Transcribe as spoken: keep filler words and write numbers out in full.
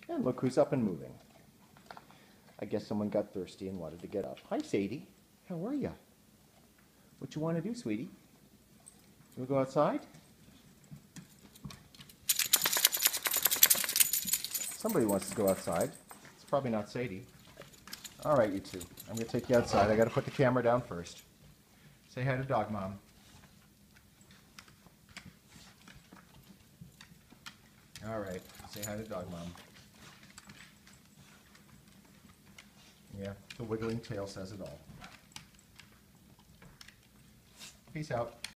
And look who's up and moving. I guess someone got thirsty and wanted to get up. Hi, Sadie. How are you? What you want to do, sweetie? You want to go outside? Somebody wants to go outside. It's probably not Sadie. All right, you two. I'm going to take you outside. I got to put the camera down first. Say hi to Dog Mom. All right. Say hi to Dog Mom. Yeah, the wiggling tail says it all. Peace out.